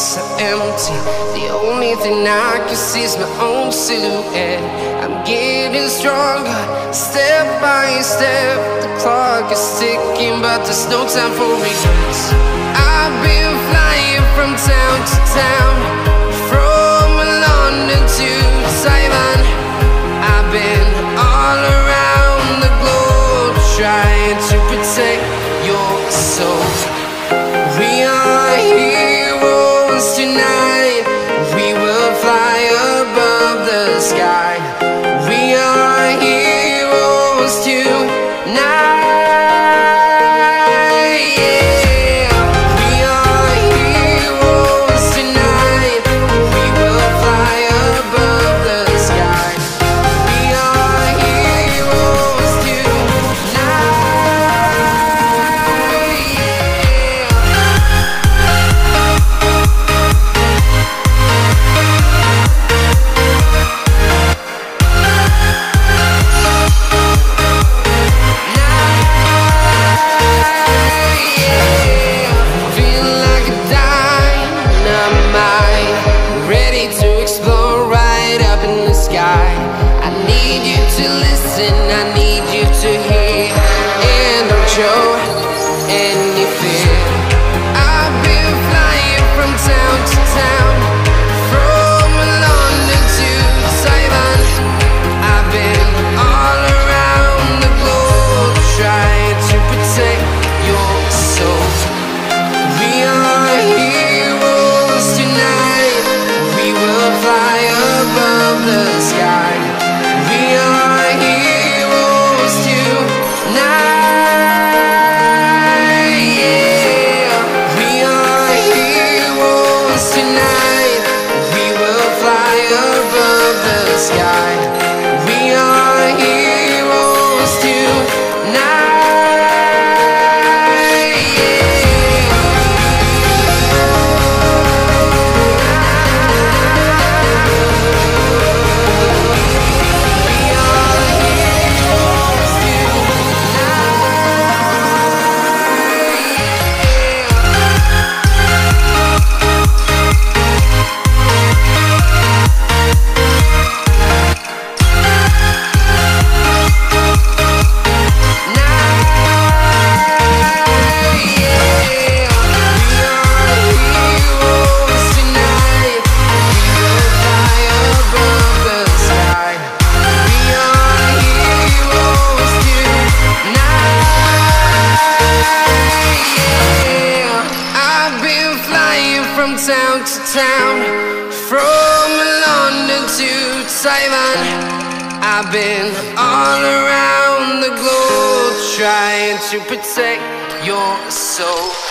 so empty. The only thing I can see is my own silhouette. I'm getting stronger, step by step. The clock is ticking, but there's no time for regrets. I've been flying from town to town, from London to Taiwan. I've been all around the globe, trying to protect your soul. We are heroes tonight. We will fly above the sky. We are heroes tonight. Yeah. We are heroes tonight. We will fly above the sky. We are heroes tonight. I need you to hear, and don't show any fear. I've been flying from town to town, from London to Taiwan. I've been all around the globe, trying to protect your soul. We are heroes tonight. We will fly above the sky. We are heroes tonight, yeah. We are heroes tonight. We will fly above the sky. We are heroes tonight, from town to town, from London to Taiwan. I've been all around the globe, trying to protect your soul.